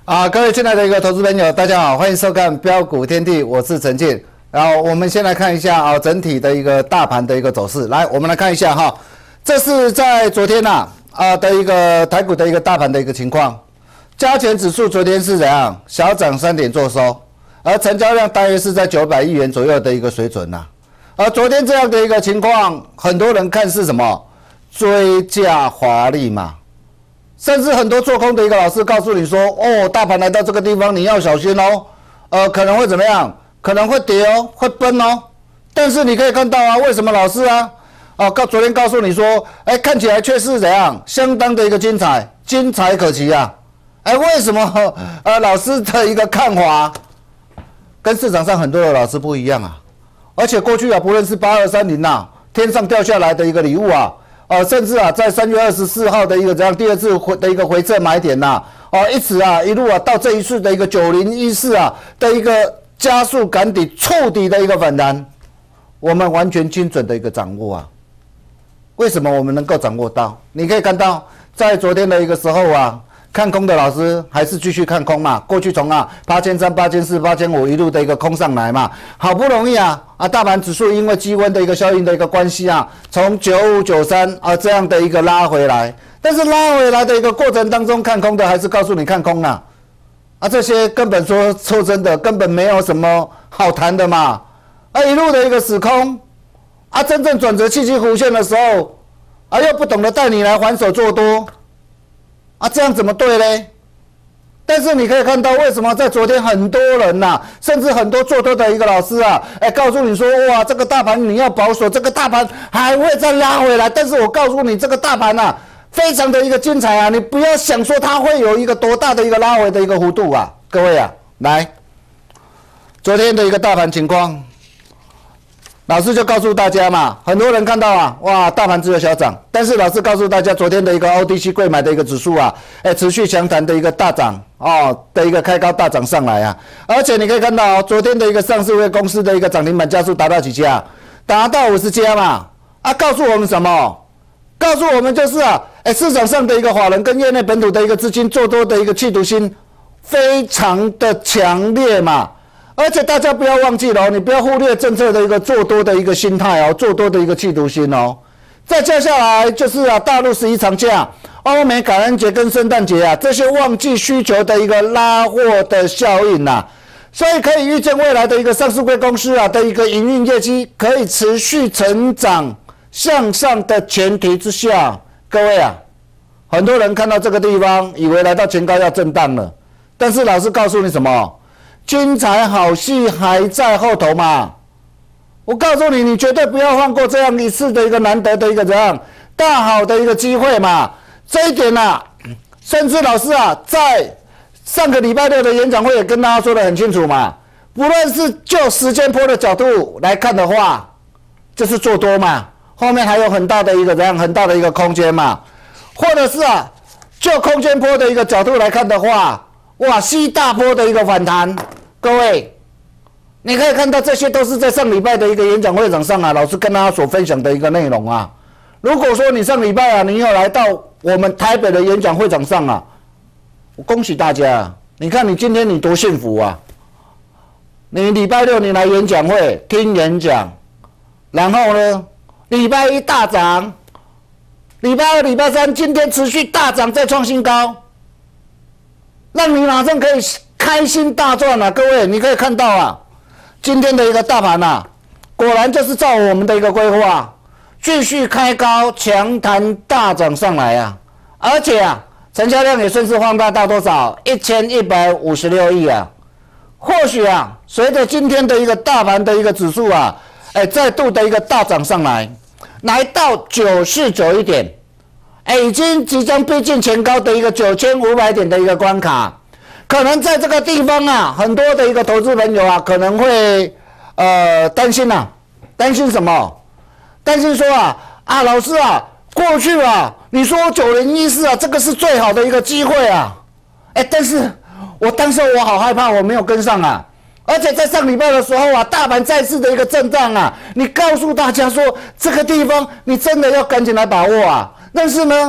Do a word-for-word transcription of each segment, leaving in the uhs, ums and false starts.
啊，各位亲爱的一个投资朋友，大家好，欢迎收看标股天地，我是陈进。然后我们先来看一下啊，整体的一个大盘的一个走势。来，我们来看一下哈，这是在昨天呐啊的一个台股的一个大盘的一个情况。加权指数昨天是怎样？小涨三点做收，而成交量大约是在九百亿元左右的一个水准呐。而昨天这样的一个情况，很多人看是什么？追价华丽嘛。甚至很多做空的一个老师告诉你说，哦，大盘来到这个地方你要小心哦，呃，可能会怎么样？可能会跌哦，会崩哦。但是你可以看到啊，为什么老师啊，啊，告昨天告诉你说，哎，看起来却是怎样，相当的一个精彩，精彩可期啊。哎，为什么呃老师的一个看法跟市场上很多的老师不一样啊？而且过去啊，不论是八二三零呐，天上掉下来的一个礼物啊。呃，甚至啊，在三月二十四号的一个这样第二次回的一个回撤买点呐、啊，哦，一直啊一路啊到这一次的一个九零一四啊的一个加速赶底触底的一个反弹，我们完全精准的一个掌握啊。为什么我们能够掌握到？你可以看到，在昨天的一个时候啊，看空的老师还是继续看空嘛。过去从啊八千三、八千四、八千五一路的一个空上来嘛，好不容易啊。啊，大盘指数因为积温的一个效应的一个关系啊，从九五九三啊这样的一个拉回来，但是拉回来的一个过程当中，看空的还是告诉你看空了，啊，这些根本说说真的，根本没有什么好谈的嘛，啊，一路的一个死空，啊，真正转折契机弧线的时候，啊，又不懂得带你来还手做多，啊，这样怎么对嘞？但是你可以看到，为什么在昨天很多人呐、啊，甚至很多做多的一个老师啊，哎，告诉你说，哇，这个大盘你要保守，这个大盘还会再拉回来。但是我告诉你，这个大盘啊，非常的一个精彩啊，你不要想说它会有一个多大的一个拉回的一个弧度啊，各位啊，来，昨天的一个大盘情况，老师就告诉大家嘛，很多人看到啊，哇，大盘只有小涨，但是老师告诉大家，昨天的一个 O T C 柜买的一个指数啊，哎，持续强弹的一个大涨哦的一个开高大涨上来啊，而且你可以看到、哦，昨天的一个上市柜公司的一个涨停板家数达到几家？达到五十家嘛，啊，告诉我们什么？告诉我们就是啊，哎，市场上的一个法人跟业内本土的一个资金做多的一个企图心非常的强烈嘛。而且大家不要忘记了、哦，你不要忽略政策的一个做多的一个心态哦，做多的一个企图心哦。再接下来就是啊，大陆十一长假、欧美感恩节跟圣诞节啊，这些旺季需求的一个拉货的效应呐、啊，所以可以预见未来的一个上市柜公司啊的一个营运业绩可以持续成长向上的前提之下，各位啊，很多人看到这个地方以为来到前高要震荡了，但是老师告诉你什么？精彩好戏还在后头嘛！我告诉你，你绝对不要放过这样一次的一个难得的一个怎样大好的一个机会嘛！这一点呐、啊，甚至老师啊，在上个礼拜六的演讲会也跟大家说得很清楚嘛。不论是就时间波的角度来看的话，就是做多嘛，后面还有很大的一个怎样很大的一个空间嘛，或者是啊，就空间波的一个角度来看的话。哇，吸大波的一个反弹，各位，你可以看到这些都是在上礼拜的一个演讲会场上啊，老师跟大家所分享的一个内容啊。如果说你上礼拜啊，你有来到我们台北的演讲会场上啊，我恭喜大家，你看你今天你多幸福啊！你礼拜六你来演讲会听演讲，然后呢，礼拜一大涨，礼拜二、礼拜三今天持续大涨，再创新高。让你马上可以开心大赚了、啊，各位，你可以看到啊，今天的一个大盘啊，果然就是照我们的一个规划，继续开高强弹大涨上来啊，而且啊，成交量也顺势放大到多少？一千一百五十六亿啊。或许啊，随着今天的一个大盘的一个指数啊，哎，再度的一个大涨上来，来到九四九一点。哎，已经即将逼近前高的一个九千五百点的一个关卡，可能在这个地方啊，很多的一个投资朋友啊，可能会呃担心呐、啊，担心什么？担心说啊啊，老师啊，过去啊，你说九零一四啊，这个是最好的一个机会啊，哎，但是我当时我好害怕，我没有跟上啊。而且在上礼拜的时候啊，大盘再次的一个震荡啊，你告诉大家说这个地方你真的要赶紧来把握啊。但是呢，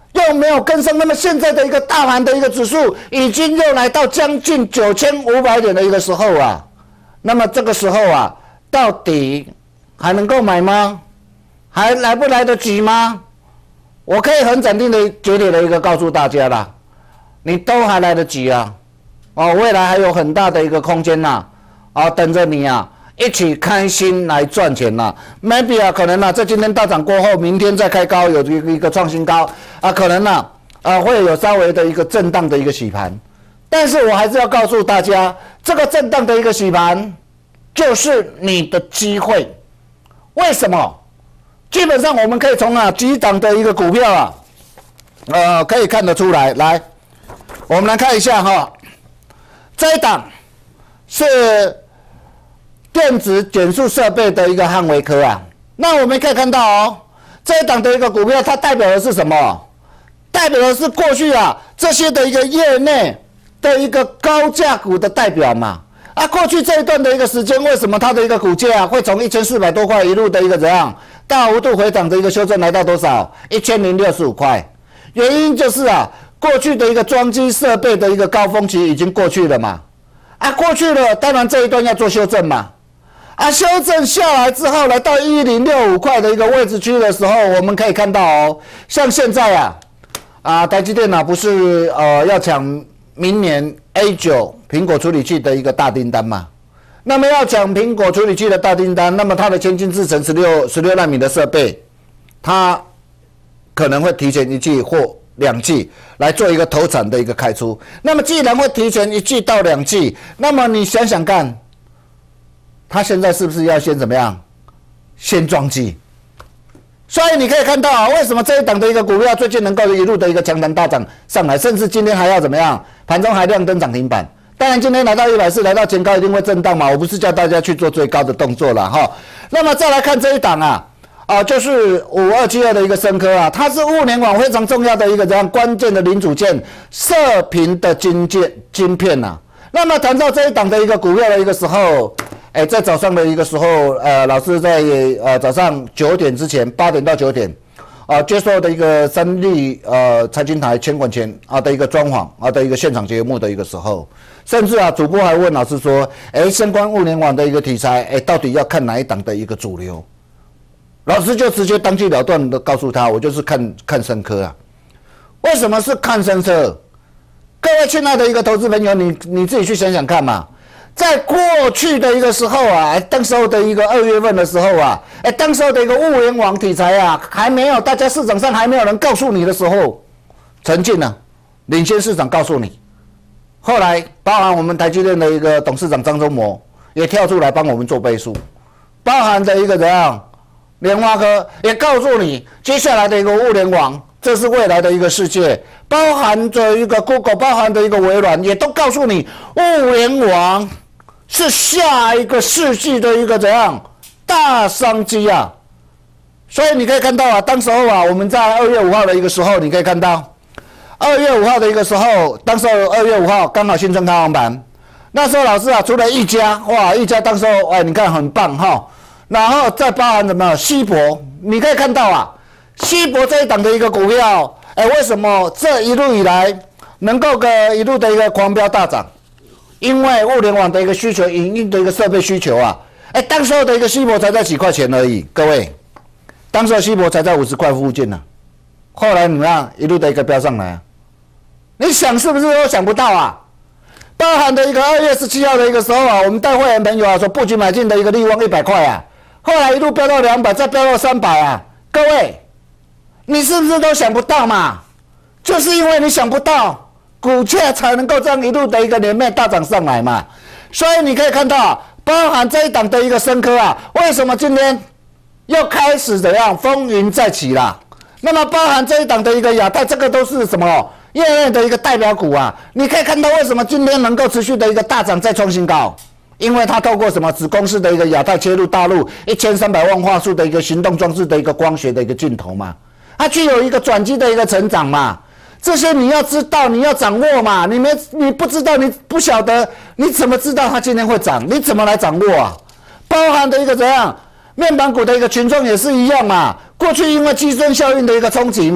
又没有跟上，那么现在的一个大盘的一个指数已经又来到将近九千五百点的一个时候啊，那么这个时候啊，到底还能够买吗？还来不来得及吗？我可以很斩钉的、绝对的一个告诉大家啦，你都还来得及啊！哦，未来还有很大的一个空间呐、啊，啊，等着你啊！一起开心来赚钱呐、啊、，maybe 啊，可能啊，在今天大涨过后，明天再开高，有一个一个创新高啊，可能啊，啊会有稍微的一个震荡的一个洗盘，但是我还是要告诉大家，这个震荡的一个洗盘就是你的机会。为什么？基本上我们可以从啊几档的一个股票啊，呃，可以看得出来。来，我们来看一下哈，这一档是电子减速设备的一个汉微科啊，那我们可以看到哦，这一档的一个股票，它代表的是什么？代表的是过去啊这些的一个业内的一个高价股的代表嘛。啊，过去这一段的一个时间，为什么它的一个股价啊会从一千四百多块一路的一个怎样大幅度回档的一个修正来到多少？一千零六十五块。原因就是啊，过去的一个装机设备的一个高峰期已经过去了嘛。啊，过去了，当然这一段要做修正嘛。啊，修正下来之后，来到一零六五块的一个位置区的时候，我们可以看到哦，像现在啊，啊，台积电啊，不是呃要抢明年 A 九 苹果处理器的一个大订单嘛？那么要抢苹果处理器的大订单，那么它的先进制程十六十六奈米的设备，它可能会提前一季或两季来做一个投产的一个开出。那么既然会提前一季到两季，那么你想想看。他现在是不是要先怎么样？先装机，所以你可以看到啊，为什么这一档的一个股票最近能够一路的一个强弹大涨上来，甚至今天还要怎么样？盘中还亮灯涨停板。当然今天来到一百四，来到前高一定会震荡嘛，我不是叫大家去做最高的动作了哈。那么再来看这一档啊，啊就是五二七二的一个深科啊，它是物联网非常重要的一个这样关键的零组件，射频的晶件晶片呐、啊。那么谈到这一档的一个股票的一个时候。哎，在早上的一个时候，呃，老师在呃早上九点之前，八点到九点，啊、呃，接受的一个三立呃财经台千管钱啊的一个专访啊的一个现场节目的一个时候，甚至啊主播还问老师说，哎，相关物联网的一个题材，哎，到底要看哪一档的一个主流？老师就直接当机了断的告诉他，我就是看看深科啊。为什么是看深科？各位亲爱的一个投资朋友，你你自己去想想看嘛。在过去的一个时候啊，当时候的一个二月份的时候啊，哎，当时候的一个物联网题材啊，还没有大家市场上还没有人告诉你的时候，陈进呢领先市场告诉你，后来包含我们台积电的一个董事长张忠谋也跳出来帮我们做背书，包含的一个怎样联发科也告诉你，接下来的一个物联网这是未来的一个世界，包含着一个 Google， 包含着一个微软，也都告诉你物联网。是下一个世纪的一个怎样大商机啊！所以你可以看到啊，当时候啊，我们在二月五号的一个时候，你可以看到二月五号的一个时候，当时候二月五号刚好新春开红盘，那时候老师啊，除了一家哇，一家当时候哎，你看很棒哈，然后再包含什么西博，你可以看到啊，西博这一档的一个股票，哎，为什么这一路以来能够个一路的一个狂飙大涨？因为物联网的一个需求，营运的一个设备需求啊，哎，当时候的一个西博才在几块钱而已，各位，当时候西博才在五十块附近呢、啊，后来怎么样，一路的一个飙上来、啊，你想是不是都想不到啊？包含的一个二月十七号的一个时候啊，我们带会员朋友啊说布局买进的一个利旺一百块啊，后来一路飙到两百，再飙到三百啊，各位，你是不是都想不到嘛？就是因为你想不到。股价才能够这样一路的一个连绵大涨上来嘛，所以你可以看到，包含这一档的一个深科啊，为什么今天又开始怎样风云再起啦？那么包含这一档的一个亚太，这个都是什么业内的一个代表股啊？你可以看到为什么今天能够持续的一个大涨再创新高，因为它透过什么子公司的一个亚太切入大陆一千三百万画素的一个行动装置的一个光学的一个镜头嘛，它具有一个转机的一个成长嘛。这些你要知道，你要掌握嘛。你没你不知道，你不晓得，你怎么知道它今天会涨？你怎么来掌握啊？包含的一个怎样面板股的一个群众也是一样嘛。过去因为基准效应的一个冲击嘛，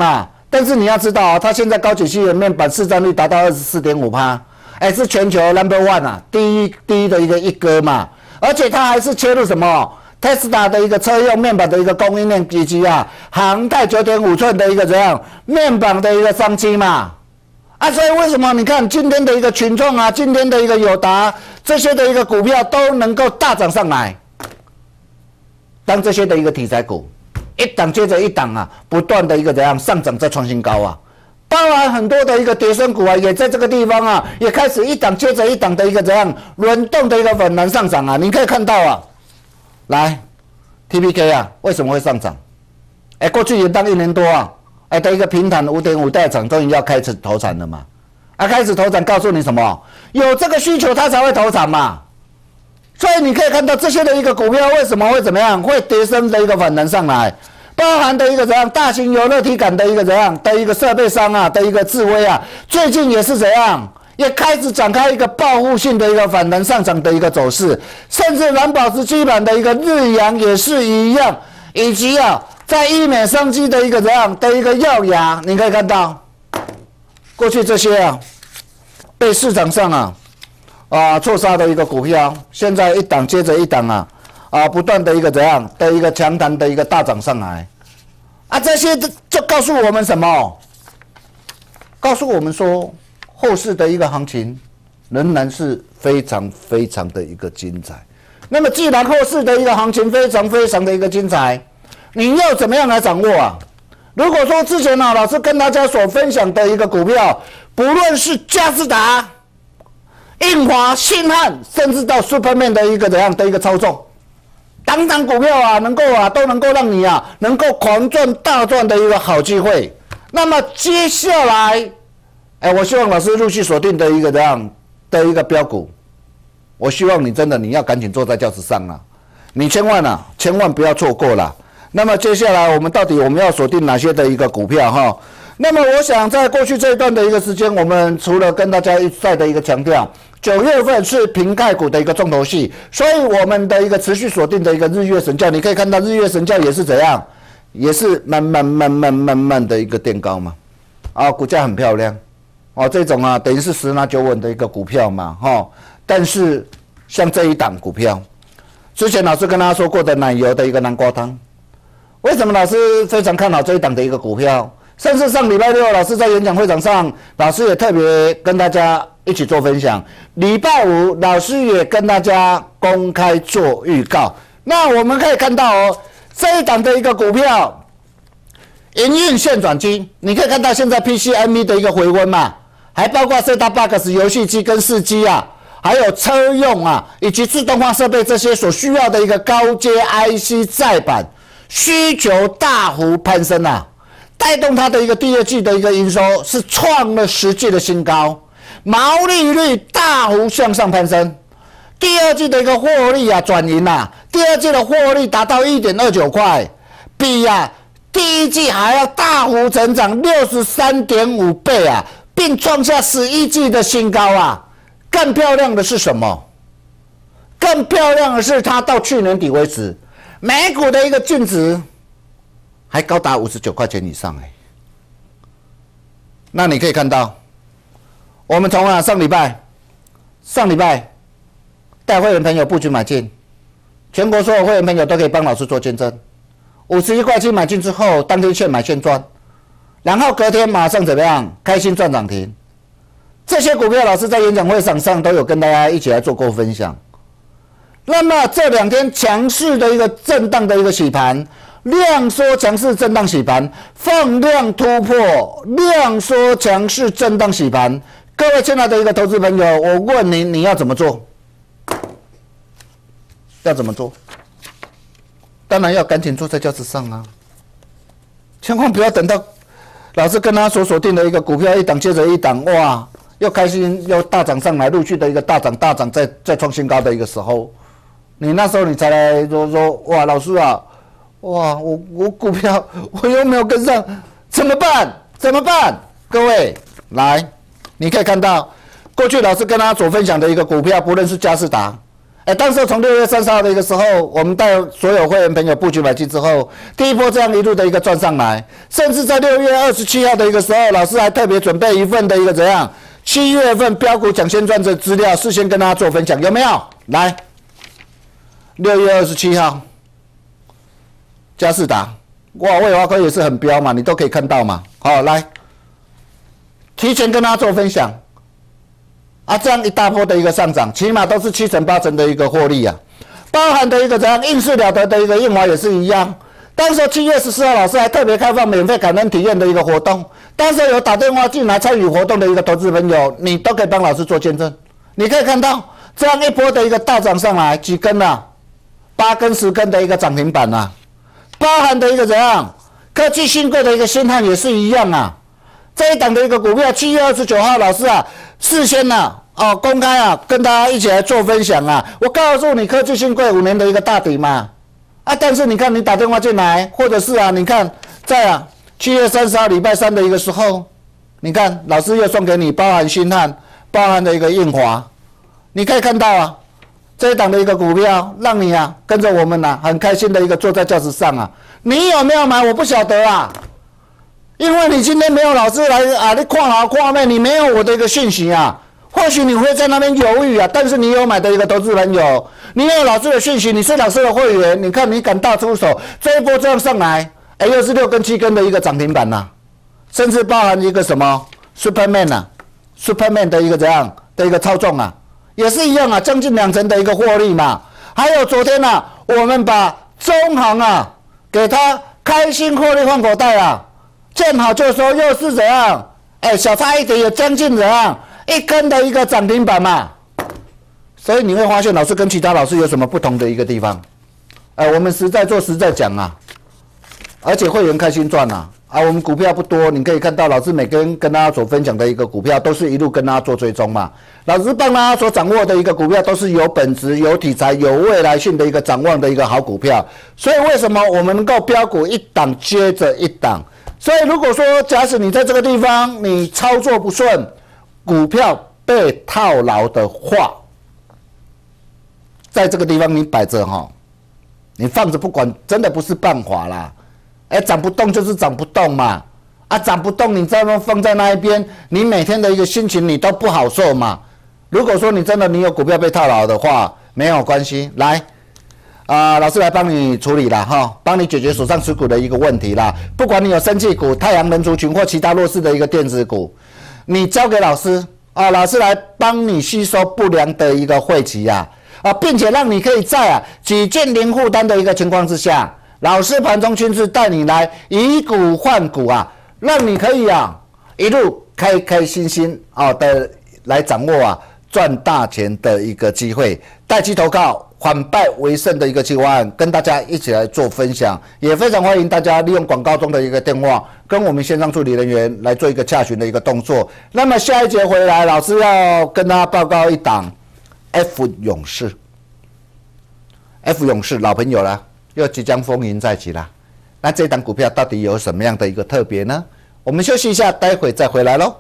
但是你要知道啊，它现在高解析的面板市占率达到二十四点五趴，哎，是全球 number one 啊，第一第一的一个一哥嘛。而且它还是切入什么 Tesla 的一个车用面板的一个供应链以及啊，航太 九点五 寸的一个怎样面板的一个商机嘛。啊，所以为什么你看今天的一个群创啊，今天的一个友达这些的一个股票都能够大涨上来？当这些的一个题材股一档接着一档啊，不断的一个怎样上涨再创新高啊。当然，很多的一个跌升股啊，也在这个地方啊，也开始一档接着一档的一个怎样轮动的一个反弹上涨啊。你可以看到啊，来 T P K 啊，为什么会上涨？哎，过去也当一年多啊，哎的一个平坦 五点五 代厂终于要开始投产了嘛。啊，开始投产告诉你什么？有这个需求它才会投产嘛。所以你可以看到这些的一个股票为什么会怎么样，会跌升的一个反弹上来。包含的一个怎样大型游乐体感的一个怎样的一个设备商啊的一个智威啊，最近也是怎样，也开始展开一个报复性的一个反弹上涨的一个走势，甚至蓝宝石基板的一个日阳也是一样，以及啊在医美商机的一个怎样的一个耀雅，你可以看到，过去这些啊被市场上啊啊错杀的一个股票，现在一档接着一档啊。啊，不断的一个怎样的一个强弹的一个大涨上来，啊，这些就告诉我们什么？告诉我们说，后市的一个行情仍然是非常非常的一个精彩。那么，既然后市的一个行情非常非常的一个精彩，你要怎么样来掌握啊？如果说之前呢，老师跟大家所分享的一个股票，不论是佳士达、印华、信汉，甚至到 Superman 的一个怎样的一个操纵。档档股票啊，能够啊，都能够让你啊，能够狂赚大赚的一个好机会。那么接下来，哎，我希望老师陆续锁定的一个这样的一个标股，我希望你真的你要赶紧坐在轿子上啊，你千万啊，千万不要错过了。那么接下来我们到底我们要锁定哪些的一个股票哈？那么我想在过去这一段的一个时间，我们除了跟大家一再的一个强调。九月份是瓶盖股的一个重头戏，所以我们的一个持续锁定的一个日月神教，你可以看到日月神教也是怎样，也是慢慢慢慢慢慢的一个垫高嘛，啊，股价很漂亮，哦，这种啊等于是十拿九稳的一个股票嘛，哈、哦。但是像这一档股票，之前老师跟大家说过的奶油的一个南瓜汤，为什么老师非常看好这一档的一个股票？甚至上礼拜六，老师在演讲会场上，老师也特别跟大家一起做分享。礼拜五，老师也跟大家公开做预告。那我们可以看到哦，这一档的一个股票，营运线转机，你可以看到现在 P C M E 的一个回温嘛，还包括 Set-top Box 游戏机跟视机啊，还有车用啊，以及自动化设备这些所需要的一个高阶 I C 载板需求大幅攀升啊。带动它的一个第二季的一个营收是创了十季的新高，毛利率大幅向上攀升，第二季的一个获利啊转盈啊，第二季的获利达到 一点二九块，比啊第一季还要大幅成长 六十三点五倍啊，并创下十一季的新高啊。更漂亮的是什么？更漂亮的是它到去年底为止，每股的一个净值。还高达五十九块钱以上哎，那你可以看到，我们从啊上礼拜，上礼拜带会员朋友布局买进，全国所有会员朋友都可以帮老师做见证。五十一块七买进之后，当天现买现赚，然后隔天马上怎么样？开心赚涨停。这些股票老师在演讲会场上都有跟大家一起来做过分享。那么这两天强势的一个震荡的一个洗盘。量缩强势震荡洗盘，放量突破，量缩强势震荡洗盘。各位亲爱的一个投资朋友，我问你，你要怎么做？要怎么做？当然要赶紧坐在轿子上啊！千万不要等到老师跟他所锁定的一个股票一档接着一档，哇，又开心又大涨上来，陆续的一个大涨大涨，再再创新高的一个时候，你那时候你才来说说，哇，老师啊！哇，我我股票我又没有跟上，怎么办？怎么办？各位来，你可以看到，过去老师跟大家所分享的一个股票，不论是佳士达， 哎，当时从六月三十号的一个时候，我们带所有会员朋友布局买进之后，第一波这样一路的一个赚上来，甚至在六月二十七号的一个时候，老师还特别准备一份的一个怎样七月份标股抢先赚的资料，事先跟大家做分享，有没有？来，六月二十七号，佳士达，哇，魏华科也是很标嘛，你都可以看到嘛。好，来，提前跟大家做分享。啊，这样一大波的一个上涨，起码都是七成八成的一个获利啊，包含的一个怎样应势了得的一个印华也是一样。当时七月十四号，老师还特别开放免费感恩体验的一个活动，当时有打电话进来参与活动的一个投资朋友，你都可以帮老师做见证。你可以看到这样一波的一个大涨上来，几根啊，八根十根的一个涨停板啊，包含的一个怎样科技新贵的一个新汉也是一样啊。这一档的一个股票，七月二十九号，老师啊，事先呐、啊，哦，公开啊，跟大家一起来做分享啊。我告诉你，科技新贵五年的一个大底嘛，啊，但是你看你打电话进来，或者是啊，你看在啊七月三十号礼拜三的一个时候，你看老师又送给你包含新汉、包含的一个印华，你可以看到啊，这一档的一个股票，让你啊跟着我们呐、啊，很开心的一个坐在轿子上啊。你有没有买？我不晓得啊。因为你今天没有老师来啊，你看好看妹，你没有我的一个讯息啊，或许你会在那边犹豫啊。但是你有买的一个投资朋友，你有老师的讯息，你是老师的会员，你看你敢大出手，这一波这样上来，哎，又是六根七根的一个涨停板呐、啊，甚至包含一个什么 Superman 啊 ，Superman 的一个怎样的一个操纵啊，也是一样啊，将近两成的一个获利嘛。还有昨天啊，我们把中航啊给他开心获利换口袋啊。见好就收，又是怎样？哎，小差一点有将近怎样一根的一个涨停板嘛。所以你会发现，老师跟其他老师有什么不同的一个地方？哎，我们实在做实在讲啊，而且会员开心赚啊。啊，我们股票不多，你可以看到老师每根跟大家所分享的一个股票，都是一路跟大家做追踪嘛。老师帮大家所掌握的一个股票，都是有本质、有题材、有未来性的一个展望的一个好股票。所以为什么我们能够标股一档接着一档？所以，如果说假使你在这个地方你操作不顺，股票被套牢的话，在这个地方你摆着哈，你放着不管，真的不是办法啦。哎，涨不动就是涨不动嘛，啊，涨不动你再放在那一边，你每天的一个心情你都不好受嘛。如果说你真的你有股票被套牢的话，没有关系，来。啊、呃，老师来帮你处理了哈，帮你解决手上持股的一个问题啦。不管你有生技股、太阳能族群或其他弱势的一个电子股，你交给老师啊，老师来帮你吸收不良的一个晦气呀啊，并且让你可以在啊几件零负担的一个情况之下，老师盘中亲自带你来以股换股啊，让你可以啊一路开开心心啊的来掌握啊赚大钱的一个机会，带机投靠。反败为胜的一个计划案，跟大家一起来做分享，也非常欢迎大家利用广告中的一个电话，跟我们线上助理人员来做一个洽询的一个动作。那么下一节回来，老师要跟大家报告一档 F 勇士 ，F 勇士老朋友了，又即将风云再起了。那这档股票到底有什么样的一个特别呢？我们休息一下，待会再回来喽。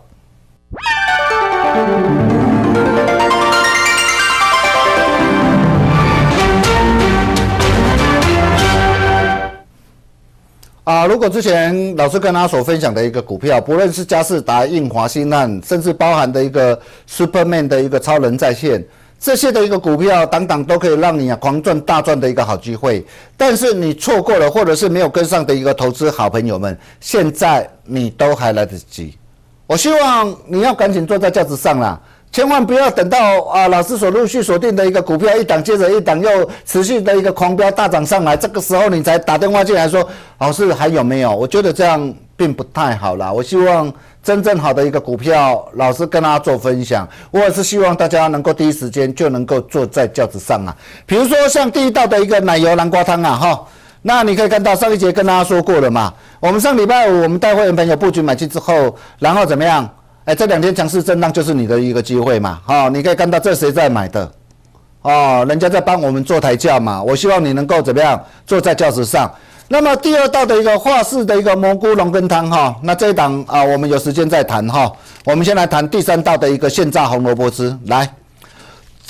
啊，如果之前老师跟大家所分享的一个股票，不论是佳士达、印华、新汉，甚至包含的一个 Superman 的一个超人在线，这些的一个股票，档档都可以让你啊狂赚大赚的一个好机会。但是你错过了，或者是没有跟上的一个投资好朋友们，现在你都还来得及。我希望你要赶紧坐在轿子上啦。千万不要等到啊，老师所陆续锁定的一个股票一档接着一档又持续的一个狂飙大涨上来，这个时候你才打电话进来说，老师还有没有？我觉得这样并不太好啦。我希望真正好的一个股票，老师跟大家做分享。我也是希望大家能够第一时间就能够坐在轿子上啊。比如说像第一道的一个奶油南瓜汤啊，哈。那你可以看到上一节跟大家说过了嘛，我们上礼拜五我们带会员朋友布局买进之后，然后怎么样？哎，这两天强势震荡就是你的一个机会嘛，哦，你可以看到这谁在买的，哦，人家在帮我们做抬轿嘛，我希望你能够怎么样坐在轿子上。那么第二道的一个华氏的一个蘑菇龙根汤哈，那这一档啊，我们有时间再谈哈，我们先来谈第三道的一个现榨红萝卜丝。来，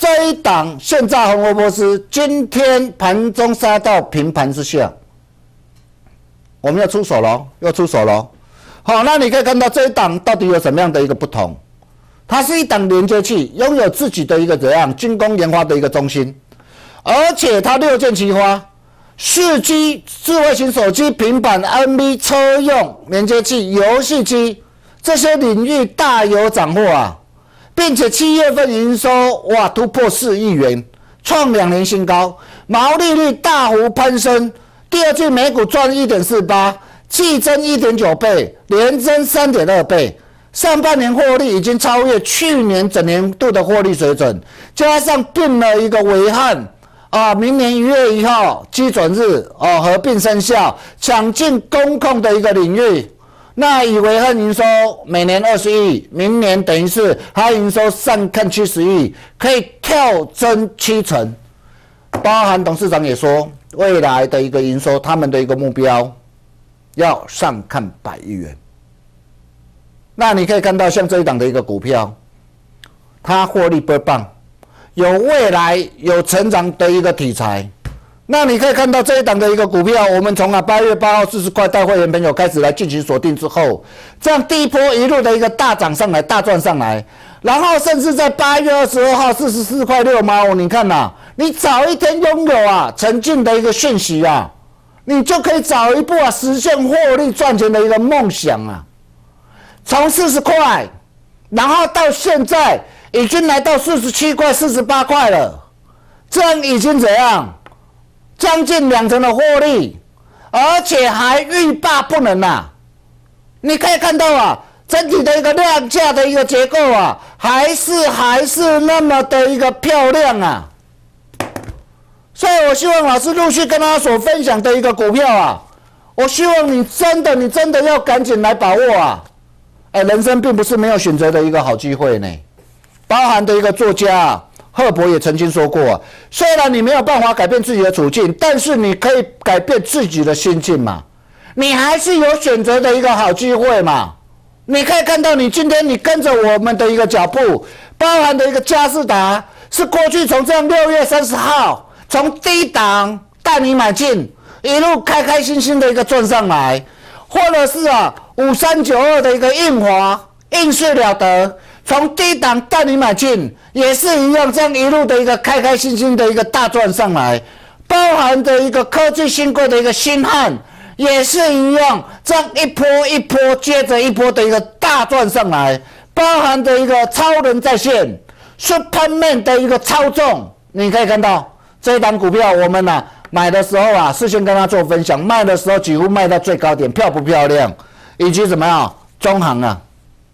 这一档现在红萝卜丝今天盘中杀到平盘之下，我们要出手了，要出手了。好，那你可以看到这一档到底有什么样的一个不同？它是一档连接器，拥有自己的一个怎样军工研发的一个中心，而且它六箭齐发，四 G 智慧型手机、平板、N V 车用连接器、游戏机这些领域大有斩获啊！并且七月份营收哇突破四亿元，创两年新高，毛利率大幅攀升，第二季每股赚 一点四八， 季增 一点九倍，年增 三点二倍，上半年获利已经超越去年整年度的获利水准，加上并了一个伟汉啊，明年一月一号基准日哦合并生效，抢进工控的一个领域。那以伟汉营收每年二十亿，明年等于是它营收上看七十亿，可以跳增七成。包含董事长也说，未来的一个营收，他们的一个目标要上看百亿元。那你可以看到，像这一档的一个股票，它获利倍棒，有未来有成长的一个题材。那你可以看到这一档的一个股票，我们从啊八月八号四十块带会员朋友开始来进行锁定之后，这样第一波一路的一个大涨上来，大赚上来，然后甚至在八月二十二号四十四块六毛，你看呐、啊，你早一天拥有啊沉浸的一个讯息啊，你就可以早一步啊实现获利赚钱的一个梦想啊。从四十块，然后到现在已经来到四十七块、四十八块了，这样已经怎样？将近两成的获利，而且还欲罢不能啊！你可以看到啊，整体的一个量价的一个结构啊，还是还是那么的一个漂亮啊！所以我希望老师陆续跟大家所分享的一个股票啊，我希望你真的你真的要赶紧来把握啊！哎，人生并不是没有选择的一个好机会呢，包含的一个作家啊。赫伯也曾经说过，虽然你没有办法改变自己的处境，但是你可以改变自己的心境嘛。你还是有选择的一个好机会嘛。你可以看到，你今天你跟着我们的一个脚步，包含的一个佳士达，是过去从这样六月三十号从低档带你买进，一路开开心心的一个赚上来，或者是啊五三九二的一个印华，应是了得。从低档带你买进，也是一样，这样一路的一个开开心心的一个大赚上来，包含的一个科技新贵的一个新汉，也是一样，这样一波一波接着一波的一个大赚上来，包含的一个超人在线 Superman 的一个操纵，你可以看到这一档股票，我们啊买的时候啊，事先跟他做分享，卖的时候几乎卖到最高点，漂不漂亮？以及怎么样，中行啊。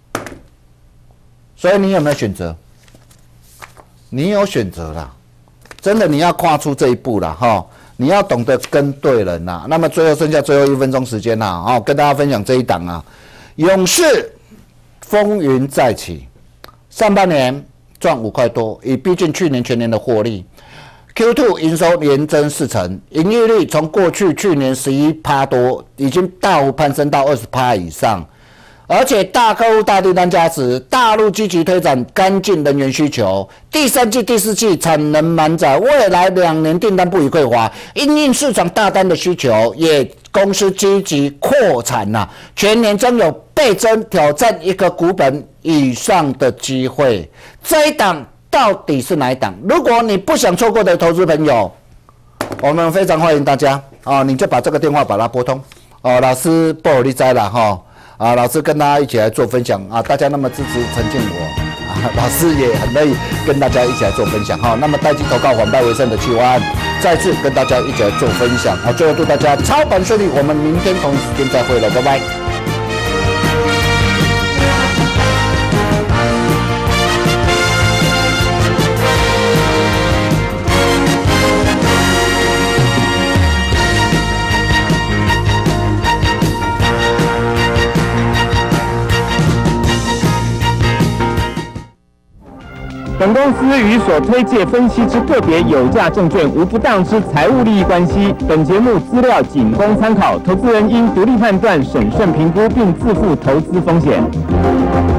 所以你有没有选择？你有选择啦，真的你要跨出这一步啦哈！你要懂得跟对人啦。那么最后剩下最后一分钟时间啦，哦，跟大家分享这一档啊，勇士风云再起，上半年赚五块多，已逼近去年全年的获利。Q 二 营收年增四成，营业率从过去去年十一趴多，已经大幅攀升到二十趴以上。而且大客户大订单加持，大陆积极推展干净能源需求，第三季、第四季产能满载，未来两年订单不予匮乏，因应市场大单的需求，也公司积极扩产呐、啊，全年将有倍增，挑战一个股本以上的机会。这一档到底是哪一档？如果你不想错过的投资朋友，我们非常欢迎大家啊，你就把这个电话把它拨通哦，老师不好利哉了哈。啊，老师跟大家一起来做分享啊！大家那么支持陈建我啊，老师也很乐意跟大家一起来做分享哈。那么待机投靠反败为胜的企划案，再次跟大家一起来做分享啊！最后祝大家操盘顺利，我们明天同一时间再会了，拜拜。 本公司与所推介分析之个别有价证券无不当之财务利益关系。本节目资料仅供参考，投资人应独立判断、审慎评估，并自负投资风险。